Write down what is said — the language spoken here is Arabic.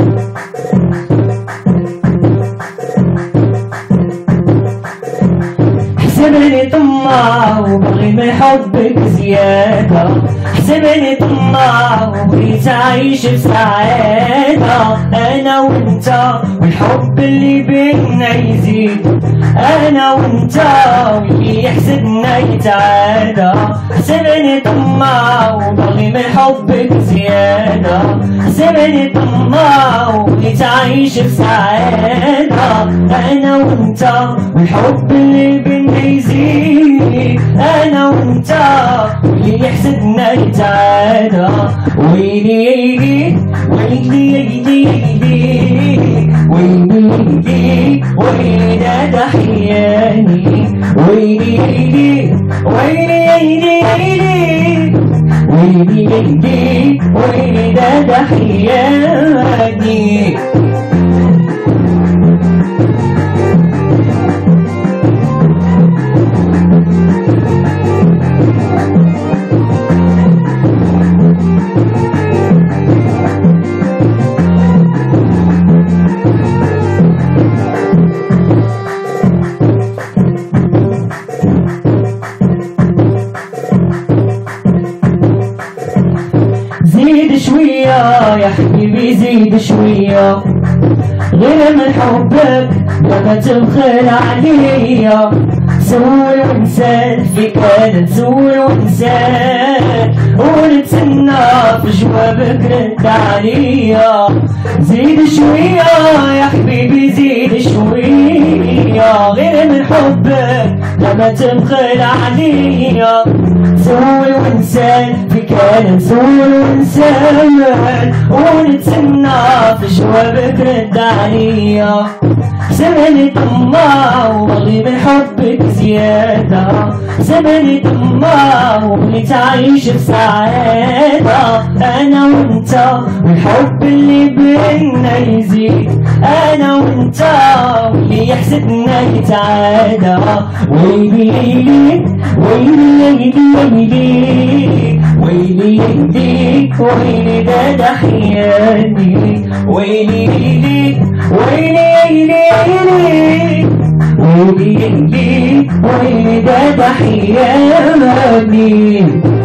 حسبني طماع وبغي من حبك زيادة، حسبني طماع وبغيت أعيش بسعادة. أنا وأنت والحب اللي بينا يزيد، أنا وأنت واللي يحسدنا يتعادى. حسبني طماع وبغي من حبك زيادة، حسبني طماع وبغيت أعيش بسعادة. أنا وأنت والحب اللي بينا يزيد، أنا وأنت واللي يحسدنا يتعادى. ويلي ويلي ويلي ويلي ويلي ويلي ده حياني. ويلي ويلي ويلي ويلي ويلي ده حياني. زيد شوية يا حبيبي زيد شوية، غير من حبك لما تبخل عليا. سول ونسال فيك انا نسول ونسال، ونتسنى في جوابك رد عليا. زيد شوية يا حبيبي زيد شوية، غير من حبك لما تبخل عليا. سول ونسال فيك انا نسول ونسال، ونتسنى في جوابك رد عليا. حسبني طماع وبغي من حبك زيادة، حسبني طماع وبغيت أعيش بسعادة. أنا وأنت والحب اللي بينا يزيد، أنا وأنت واللي يحسدنا يتعادى. ويلي ويلي ويلي ويلي ويلي ويلي ده حياني. ويلي ويلي ويلي ويلي ده حياني.